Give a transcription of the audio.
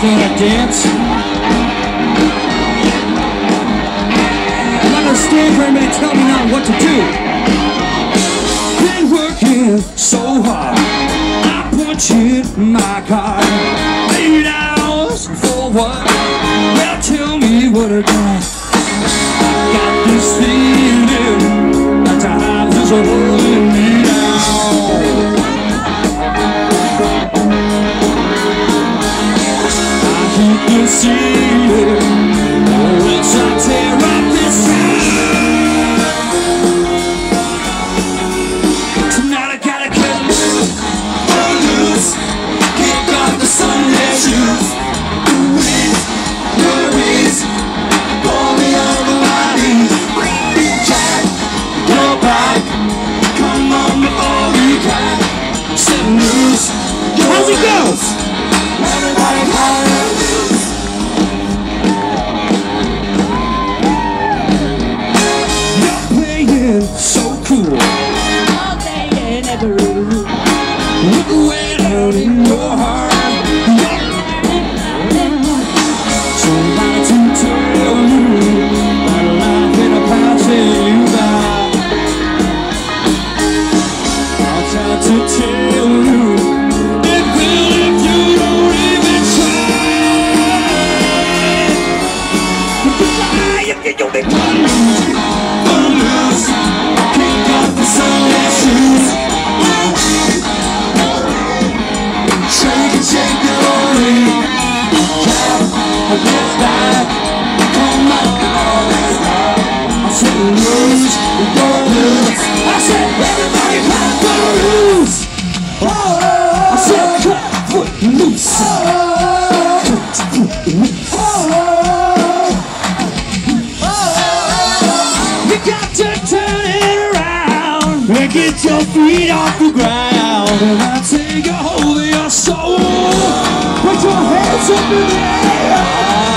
guys know that dance? I'm not gonna stand for anybody to tell me not what to do. Been working so hard, I punch in my card. 8 hours for what? Well, tell me what I got. I got this feeling that times is holding me down. I can see it, or else I tear up this town. Tonight I gotta get loose, kick off the Sunday shoes. Worries, pull me on the line. Jack, go back, come on before we can. Set loose. How's it go? Everybody holler. So cool, all day and every room. Look way down in your heart. Somebody to tell you that life ain't about passing you by. I'll try to tell you it will if you don't even try. You can try if you don't even try. Get your feet off the ground, and I take a hold of your soul. Put your hands up in the air.